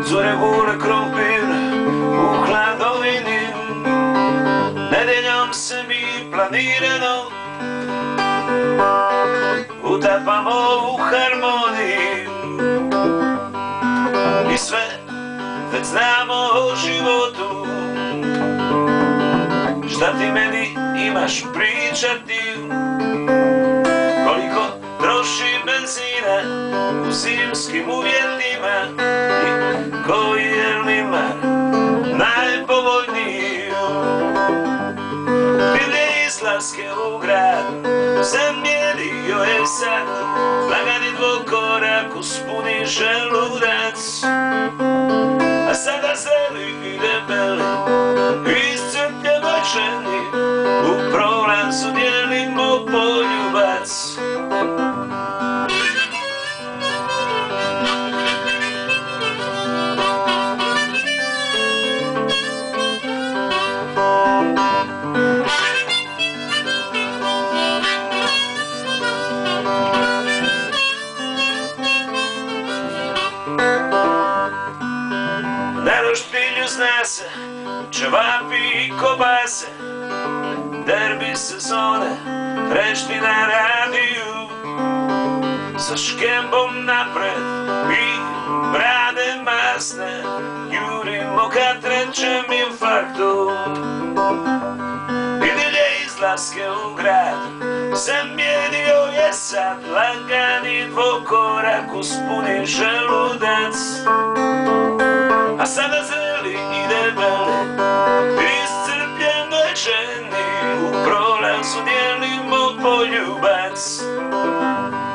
Cure gule krompir u hladovini, nedeljom se mi planirano utapamo u harmoniji i sve već znamo o životu. Šta ti meni imaš pričati, koliko troši benzina u zimskim uvjetima i koji je limar najpovoljniji. Divlje izlaske u grad zamjerio je sad, lagani dvokorak uspuni želudac, a sada zeli i debeli iscrpljenoj ženi u prolazu dijelimo poljubac. Na roštilju zna se čevapi i kobase, derbi sezone prešli na radiju, sa škembom napred i brade masne, jurimo ka trećem infarktu. Idilje izlaske u grad zamjerio je sad, lagani dvokorak uspuni želudac, a sada zeli i debeli iscrpljenoj ženi u prolazu dijelimo poljubac.